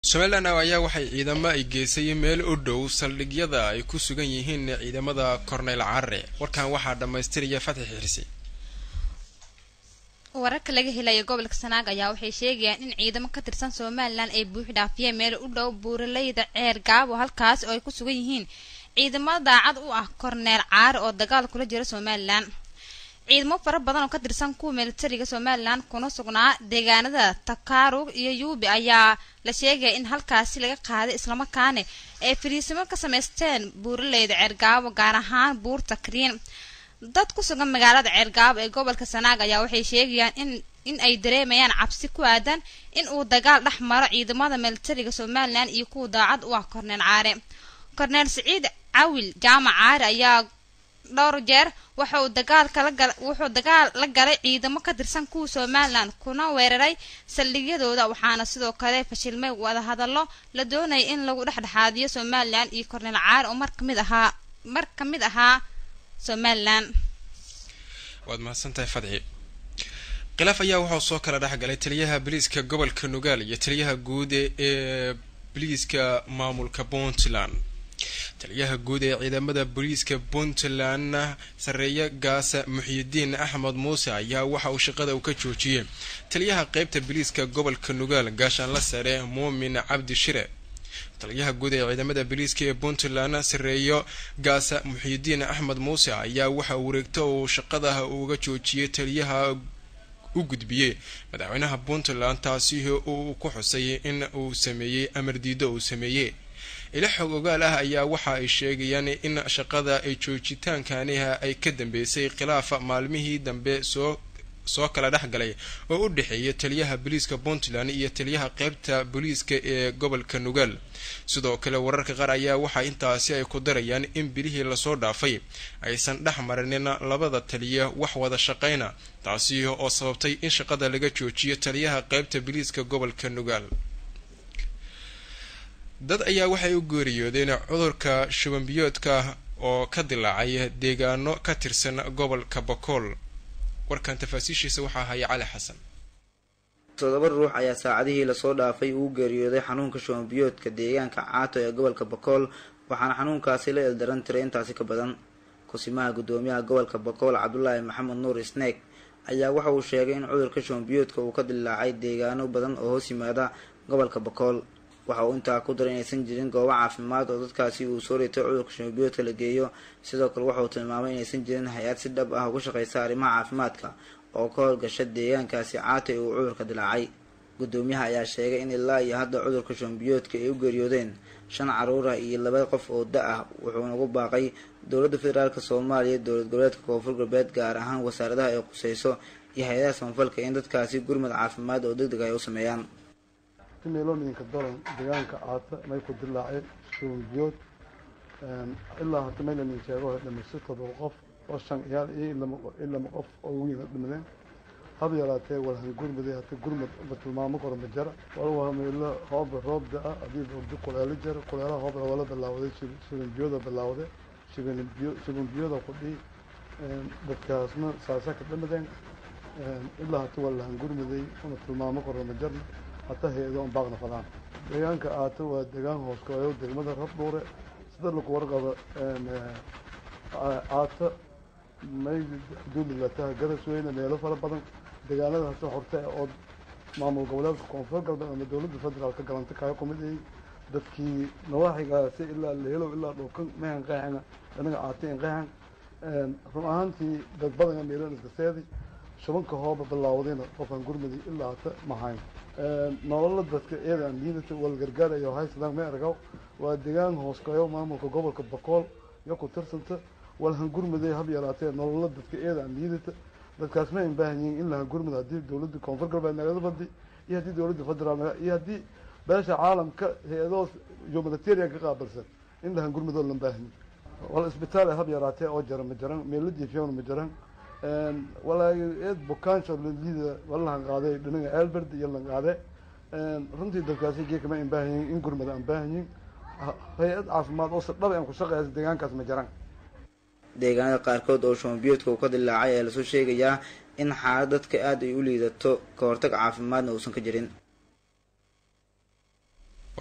Somaliland ayaa waxay ciidamo ay geysay meel u dhow saldhigyada ay ku sugan yihiin ciidamada Cornel Carre. Warkan waxaa dhameystiraya Fatix Xirsi. wararka laga helayo gobolka Sanaag ayaa waxay sheegayaan in ciidamo ka tirsan Somaliland ay buux dhaafiyeen meel u dhow buuraleyda Ceer Gaabo halkaas oo ay ku sugan yihiin ciidamada daacad u ah Cornel Carre oo dagaal kula jira Somaliland. ciidamo fara badan oo ka tirsan kuwa militariga Somaliland kuna sugnaa deegaanada Takaarug iyo Yuubi ayaa la sheegay in halkaasi laga qaaday isla markaana ay fariisimo ka sameysteen buuraleyda Ceer Gaabo gaar ahaan buurta Kriin. dad ku sugan magaalada Ceer Gaabo ee gobolka Sanaag ayaa waxay sheegayaan in ay dareemayaan cabsi ku aadan in uu dagaal dhex maro ciidamada militariga Somaliland iyo kuwa daacad u ah Cornel Carre. Cornel Saciid Cawil Jaamac Carre ayaa dhowr jeer wuxuu dagaal la galay ciidamo ka tirsan kuwa Somaliland kuna weeraray saldhigyadooda waxaana sidoo kale fashilmay wada hadallo la doonay in lagu dhexdhexaadiyo Somaliland iyo Cornel Carre oo mar kamid ahaa Somaliland. waad mahadsantahay Fadci. khilaaf ayaa wuxuu soo kala dhaxgalay taliyaha booliiska gobolka Nugaal iyo taliyaha guud ee booliiska maamulka Puntland. taliyaha guud ee ciidamada booliiska Puntland sareeya gaasa Muxyidiin Axmed Muuse ayaa waxa uu shaqada ka joojiyay taliyaha qaybta booliiska gobolka Nugaal gaashaan la sare Muumin Cabdi Shire. taliyaha guud ee ciidamada booliiska ee Puntland sareeyo gaasa Muxyidiin Axmed Muuse ayaa waxa uu wareegto oo shaqada uga joojiyay taliyaha u gudbiyay madaxweynaha Puntland taasi oo ku xusay in uu sameeyay amar diido uu sameeyay. ila xog ogaal ah ayaa waxa ay sheegayaan in shaqada ay joojitaankaniha ay ka dambeysay khilaaf maalmihii dambe soo kala dhaxgalay oo u dhaxeeyay taliyaha booliiska Puntland iyo taliyaha qaybta booliiska ee gobolka Nugaal. sidoo kale wararka qaar ayaa waxa intaasi ay ku darayaan in bilihii la soo dhaafay aysan dhaxmarin labada taliye wax wada shaqeyna taasi oo sababtay in shaqada laga joojiyo taliyaha qaybta booliiska gobolka Nugaal. dad ayaa waxay u geeriyoodeen cudurka shuban biyoodka oo ka dilaacay deegaano ka tirsan gobolka Bakool. warkan tafaasiishiisa waxaa haya Cali Xasan. 7 ruux ayaa saacadihii la soo dhaafay uu geeriyooday xanuunka shuban biyoodka deegaanka Caato ee gobolka Bakool waxaana xanuunkaasi la ildaran tiray intaasi ka badan. kusimaha gudoomiyaha gobolka Bakool Cabdullaahi Maxamed Nuur Snack ayaa waxa uu sheegay in cudurka shuban biyoodka uu ka dilaacay deegaano badan oo hoos yimaada gobolka Bakool. waxa uu intaa ku daray inaysan jirin goobo caafimaad oo dadkaasi uu soo reetay cudurka shuban biyoodka la geeyo. sidoo kale waxa uu tilmaamay inaysan jirin hay'ad si dhab ah uga shaqeysa arrimaha caafimaadka oo ka howlgasha deegaankaasi Caato ee uu cudurka dilaacay. gudoomiyaha ayaa sheegay in ilaa iyo hadda cudurka shuban biyoodka ay u geeriyoodeen 5 caruur ah iyo 2 qof oo da ah wuxuuna ugu baaqay dowladda federaalka Soomaaliya dowlad goboleedka Koonfur Galbeed gaar ahaan wasaaradaha ay qusayso iyo hay'adaha samafalka in dadkaasi gurmad caafimaad oo degdeg ah ay u sameeyaan. meelooyinka daran deegaanka Caato may ku dilaacay shuban biyood ilaa hadda meelooyin sheego dhimasho 7 qof oo 5 ciyaal iyo 2 qof oo weyn dhimadeen. hada yaraatee walhan gurmaday hata gurmad tilmaamo kor ma jira waa meelo roob da adii urdu kuleelo jira kuleelaha hoob wala bilaawday shuban biyood bilaawday shuban biyood ku dhii dadkaasna saasa ka dhimadeen ilaa hata walhan gurmaday una tilmaamo kor ma jira hata heedo baaqna fadaan. deegaanka Caato waa deegaan hoos ka ah degmada Rabdhuure sida lagu warqabo Caato may dowladda garasweyne meelo fara badan deegaanada soo hortay oo maamul goboleedka Koonfur Galbeed ama dowladda federaalka galanta ka qomiday dadkii nawaaxigaasi ilaa leelo ilaa dhulkan mehan qaaxina anaga Caato in qaaxan run ahaantii dad badan meelo iska seeday shubanka hooba bilaawdayna qofan gurmadi ilaa hata ma hayn. nolol dadka eedan liidata wal gargaar iyo hay'adaha ma aragaw waa deegaan hoos ka ah maamulka gobolka Bakool iyo ku tirsanta walhan gurmaday hab yaraatee nolol dadka eedan liidata dadkaas ma baahan yihiin in la gurmado hadii dowladda Koonfur Galbeed naga baddi iyo hadii dowladda federaalka iyo hadii beesha caalamka hay'ado humanitarian ka qaabilsan in la gurmado la baahan wal isbitaal hab yaraatee oo jaran ma jaran meelada fiyoon ma jaran walaa eed bukaanka liida wallahan qaaday dhinaca Albert iyo lan qaaday runtii dadkaasi geekama in baahan yihiin in gurmado aan baahan yihiin hay'ad caafimaad oo sadhab aan ku shaqeeyo deegaankaas ma jaran. deegaanada qaarkood oo shuban biyoodka uu ka dilaacay ayaa lasoo sheegayaa in xaalad dadka aad ay u liidato ka hortag caafimaadna uusan ka jirin.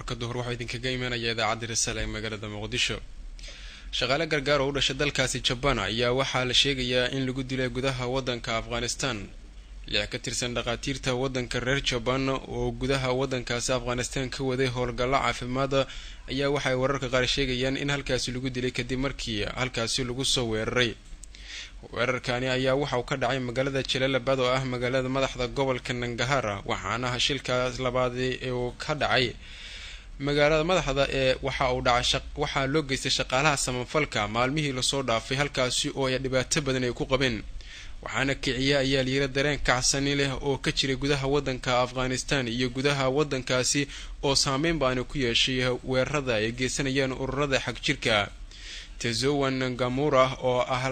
warka duhur waxaa idinkaga imaanaya idaacadda Risaale ee magaalada Muqdisho. Shaqaale gargaar oo u dhashay dalkaasi Japan ayaa waxaa la sheegayaa in lagu dilay gudaha waddanka Afghanistan. lix ka tirsan dhaqaatiirta waddanka reer Japan oo gudaha waddankaasi Afghanistan ka waday howlgallo caafimaad ayaa waxay wararka qaar sheegayaan in halkaasi lagu dilay kadib markii halkaasi lagu soo weeraray. weerarkani ayaa waxa uu ka dhacay magaalada Jalalabad oo ah magaalada madaxda gobolka Nangarhar waxaana shilkaas labaad ee uu ka dhacay magaalada madaxda ee waxa loo geystay shaqaalaha samafalka maalmihii la soo dhaafay halkaasi oo ay dhibaato badan ay ku qabeen waxaana kiciya ayaa liira dareen kacsani leh oo ka jiray gudaha waddanka Afghanistan iyo gudaha waddankaasi oo saameyn baan ku yeeshay weerarada ay geysanayaan ururada xaq jirka. Tezowan Gamura oo ah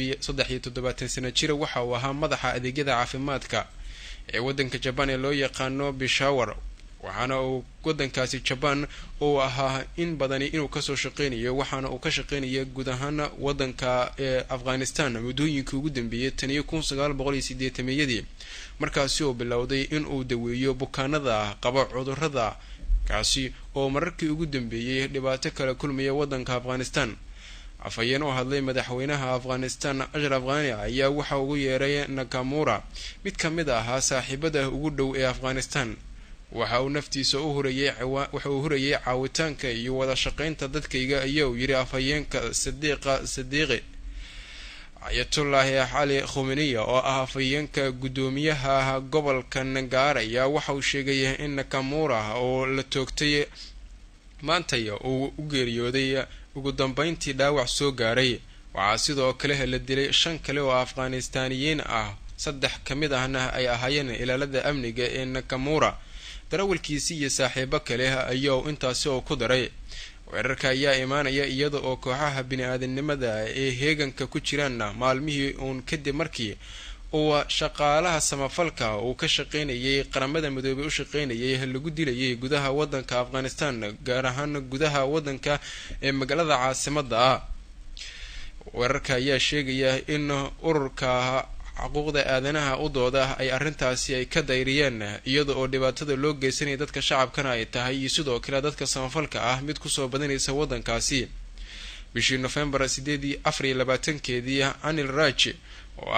73 sano jir waxa uu ahaa madaxa adeegyada caafimaadka ee waddanka Japan ee loo yaqaano Peshawar waxaana uu waddankaasi Japan oo ahaa in badan inuu ka soo shaqeynayo waxaana uu ka shaqeynayay guud ahaan waddanka ee Afghanistan muddooyinkii ugu dambeeyay tan iyo 1980 markaasi oo bilowday in uu daweeyo bukaanada qaba cudurrada kaasi oo markii ugu dambeeyay dhibaato kala kulmaya waddanka Afghanistan. afayeen oo hadlay madaxweynaha Afghanistan Ashraf Ghani ayaa waxa uu yeeray Nakamura mid ka mid ah saaxiibada ugu dhow ee Afghanistan waxa uu naftiisa u hurayay caawitaanka iyo wada shaqeynta dadkayga ayaa uu yiri afayeenka Sadiqi Ayatollah Ali Khamenei oo ah afayeenka gudoomiyaha gobolka Nangarhar ayaa waxa uu sheegay in Nakamura oo la toogtay maanta uu u geeriyooday ugu dambeyntii dhaawac soo gaaray waxaa sidoo kale la dilay 5 kale oo Afghanistaniyiin ah 3 kamid ahna ay ahaayeen ilaalada amniga ee Nakamura darawalkiisii iyo saaxiibo kale ayaa intaasi oo ku daray weerarka ayaa imaanaya iyada oo kooxaha bini'aadanimada ee heeganka ku jiraan maalmihii uun kadib markii oo shaqaalaha samafalka uu ka shaqeynayay qaramada midoobay u shaqeynayay lagu dilayay gudaha waddanka Afghanistan gaar ahaan gudaha waddanka ee magaalada caasimadda ah. weerarka ayaa sheegaya in ururka xuquuqda aadanaha u dooda ay arintaasi ay ka dayriyeen iyada oo dhibaatada loo geysanay dadka shacabkana ay tahay sidoo kale dadka samafalka ah mid ku soo badanaysa waddankaasi. bishii November 24 Anil Raj oo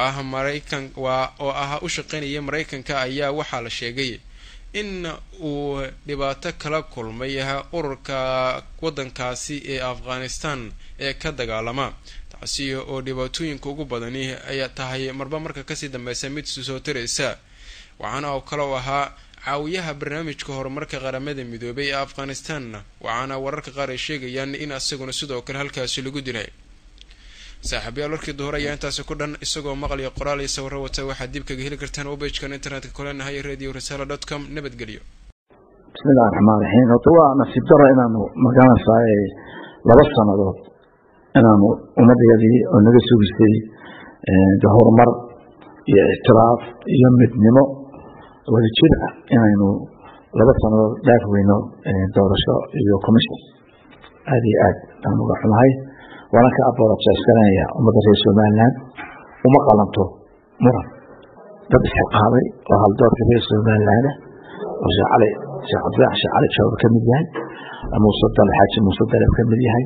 ah u shaqeynaya Mareykanka ayaa waxa la sheegay in uu dhibaato kala kulmay ururka waddankaasi ee Afghanistan ee ka dagaalama taasi oo dhibaatooyinka ugu badani ay tahay marba marka ka sii dambaysa mid soo taraysa waxaana uu kala ahaa caawiyaha barnaamijka horumarka qaramada midoobay ee Afghanistan waxaana wararka qaar ay sheegayaan in asaguna sidoo kale halkaasi lagu dilay. saaxiibayaal warkii duhur ayaa intaasi ku dhan isagoo maqal iyo qoraal iyo sawirro wata waxaad dib kaga heli kartaan webpage-kan internetka kulanahay radio-risala.com. nabadgelyo. bismillahi raxmaani raxiim. horta waa nasiib daro inaanu magaranaysaay 2 sanadood inaanu ummaddeedii oo naga sugisay horumar iyo ictiraaf iyo midnimo wada jir ah inaynu 2 sanadood dhaaf weyno doorasho iyo commission aad iyo aad aan uga xumahay waana ka apologize-garanaya ummadda reer Somaliland uma qalanto muran dad isxilqaaday oo haldoorka reer Somaliland oo Sheekh Cabdi Jawhar ka mid yahay Muuse Dalab ka mid yahay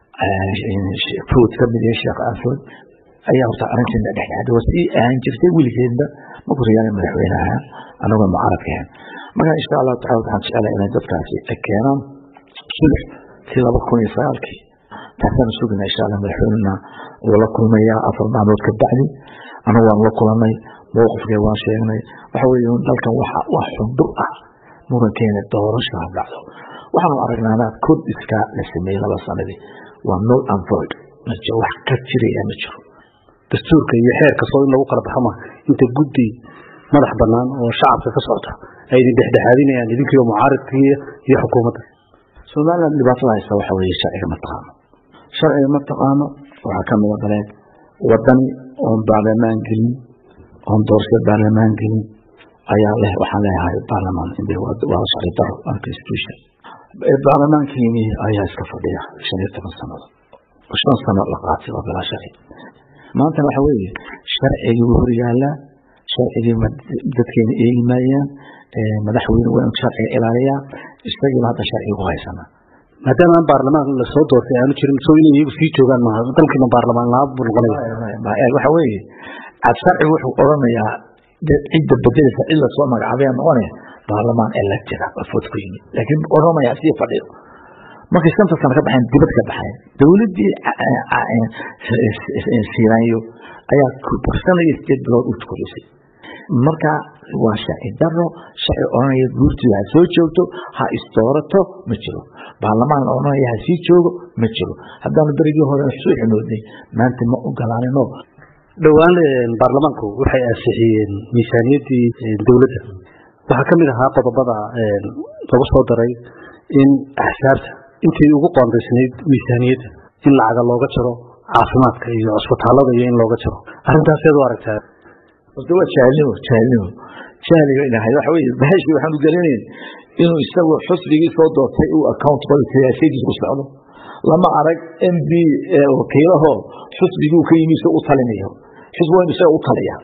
Fuud ka mid yahay Sheekh Afood ayaa horta arrintan dhexdhexaad wasi aan jirtay wiligeedba ma ku riyaan madaxweynaha anagoo mucaaradka marka insha Allah taala waxaan jecelahay inay dadkaasi keenaan sulh si 2009 taasana sugna insha Allah madaxweynaha wala kulmaya 4 maalmood ka bacdi anagu waan la kulanay mowqifkay waan sheegnay waxa weeye dalkan wax xubdo ah murankeena doorasho dhacdo waxaan aragnaa kod iska la sameeyay 2 sanadii waa null and void ma jiro wax ka jiray ma jiro dastuurka iyo xeerka soo in lagu kala baxo inta guddi madax banaan oo shacabka ka socda ay dhexdhexaadinayaan idinkii mucaaradkii iyo xukuumadda Soomaaliland dhibaatada haysta waxa weeye sharciga ma taqaano waxa ka mid ah wadani oo baarlamaan gelin oo doorasho baarlamaan gelin ayaa leh waxaan leeyahay baarlamaan inay waa sharci daro constitution baarlamaankii ayaa iska fadhiya 15 sano 5 sano la qaatay oo bila sharci maanta waxa weeye sharciga hor yaala sharciga dadkeena eegmayaan madaxweyne waa inuu sharciga ilaaliyaa isagiiba hadda sharciga ku haysanaa maadaama aan baarlamaan la soo doortay aanu jirin soo inay iyagu sii joogaan maaha dalkiina baarlamaan la buu noqonaya waxa weeye cad sharcigu wuxuu oranayaa cidda bedelisa cid la soo magacaabay noqonaya baarlamaan elected ah food ku yimid laakiin oranaya si fadhiyo markay shanta sano ka baxeen dibad ka baxeen dawladdii siiraanyo ayaa ku bursanaya 8 bilood u tukurisay marka waa sharci daro sharci oranaya guurtiisa ha soo joogto ha istoorato ma jiro baarlamaan oranaya ha sii joogo ma jiro haddaanu berigii hore soo xinoodnay maanta ma ogolaanino dhowaan baarlamaanku waxay ansixiyeen miisaaniyaddii dowladda waxaa ka mid ahaa qodobada lagu soo daray in axsaabta intii ugu qoondaysnayd miisaaniyadda in lacaga looga jaro caafimaadka iyo cusbitaalada iyo in looga jaro arrintaased u aragtaa horta waa jahliga ilaahay waxa weeye bahashii waxaanu gelinayn inuu isagoo xusbigii soo doortay uu accountable siyaasadiisa ku socdo lama arag mb wakiilaho xusbigii uu ka yimi isaga u talinayo xusbi waa isaga u taliya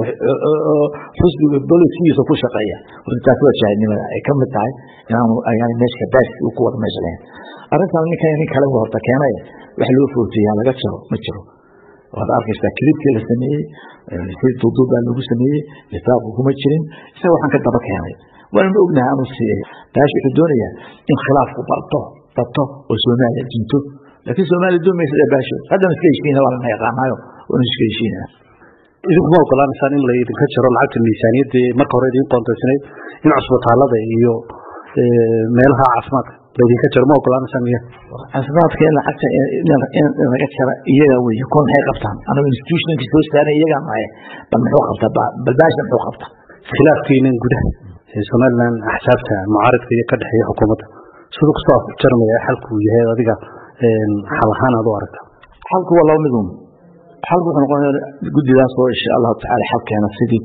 xusbiga bolisiisa ku shaqeeya taas waa jahilnimada ay ka mid tahay inaan meesha baas uu ku wada meesha lahayn arrintan nin kale horta keenaya wax loo foojiyaa laga jiro ma jiro waad arkaysaa kilibkii la sameeyey si duuduub baa lagu sameeyey nisaabku kuma jirin isaga waxaan ka daba keenay waanu ognahay aanu siiyey baash wuxuu doonayaa in khilaafku bato oo Soomaaliya dinto laakiin Soomaaliya doomaysa baasho haddana iska heshiina waa la yaqaanayo oo iska heshiina idinku ma ogolaanaysaan in la idinka jaro lacagta miisaaniyadda marka hore idin qoondaysnayd in cusbitaalada iyo meelaha caafimaadka la idinka jaro ma ogolaanaysaan miya caafimaadka lacagta in laga jaro iyaga wey kon maxay qabtaan anagu institutionkii soo saaray iyaga maaye bal muxuu qabtaa balbaasha muxuu qabtaa khilaafkiinan gudaha Somaliland axsaabta mucaaradka iyo ka dhexeeya xukuumadda sidoo kusoo jarmaya xalku yahay adiga xal ahaan aad u aragta xalku waa laba midun xalku wuxuu noqonayaa guddidaas oo insha Allah tacaala xalkeena sidii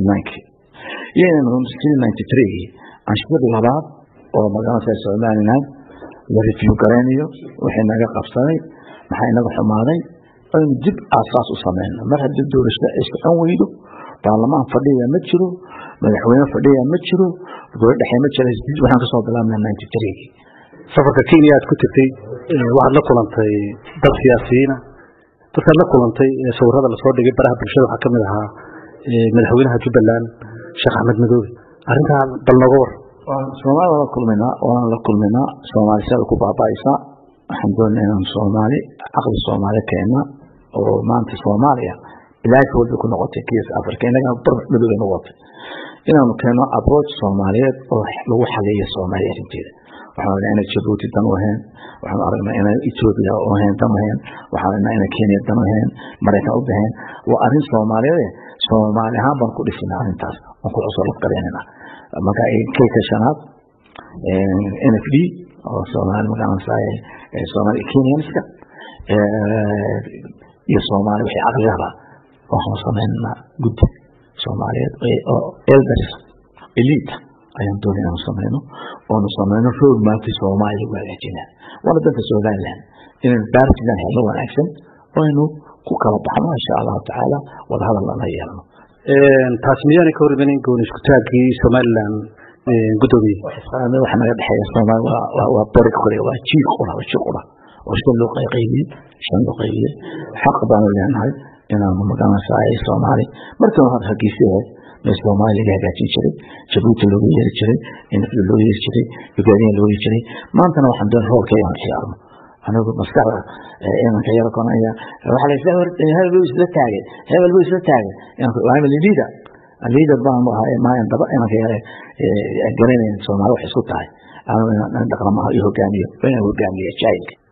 2009 iyo 1993 anshada labaad oo magaalada Soomaaliland la review garanayo waxay naga qabsaday maxay naga xumaaday in dib asaas u sameeyno mar haddii doorashada isku weydo baarlamaan fadhiya ma jiro madaxweyne fadhiya ma jiro gobol dhexe ma jiro waxaan ka soo bilaabnay 93 safarka Kenya aad ku tagtay waxaad la kulantay dad siyaasiyiin dadka la kulantay sawirada la soo dhigay baraha bulshada waxa kamid ahaa madaxweynaha Jubbaland Sheekh Ahmed Madoobe arrinta bal noga war Soomaaliya la kulmina Soomaaliya ku baabaaysa waxaan doonaynaa Soomaali aqal Soomaali keena oo maanta Soomaaliya ilaahay wada ku noqotay kiis Afrika inaga Madoobe noqotay inaanu keeno approach Soomaaliyeed oo lagu xaliyo Soomaaliya inteeda waxaan aragnaa Djibouti dan wahan waxaan aragnaa in Ethiopia oo hayn dan wahan waxaan aragnaa in Kenya dan wahan Mareykan u bahan waa arrin Soomaaliyeed Soomaali ahaan baan ku dhisinaa arrintaas oo ku cusub qareynaa marka ay ka shanaad NFD oo Soomaali magacaanay Soomaali Kenyanska iyo Soomaali wixii aqliyada waxaan sameynaa guddi Soomaaliyeed oo elders elite ayaan doonayna sameeyno oo sameeyno road map Soomaaliya walaajina wala dadka Soomaaliland in baartidan helo wanaagsan oo inuu ku kala baxno insha Allah taala wada hadal la yeelno taasmiyana ka hormarin goon isku taagii Somaliland gudoomiye waxaan naga dhaxeeya Soomaaliya waa bari kale waa jiil qora oo shan loo qaybiye xaq baan leenahay inaan magacaanay Soomaali markii hore hagiisay Soomaaliya hagaajin jiray Djibouti loo yeeri jiray in loo yeeri jiray Uganda loo yeeri jiray maantana waxaan doon roolkay aan ciyaarno anagu maskaxda inaan ka yar koonaya waxa la isla hebel isla taagay inaan leader baan maayan daba inaan ka yar garanayno Soomaaliya wax isku tahay aan dhaqamaha iyo hogaamiyo jaayilka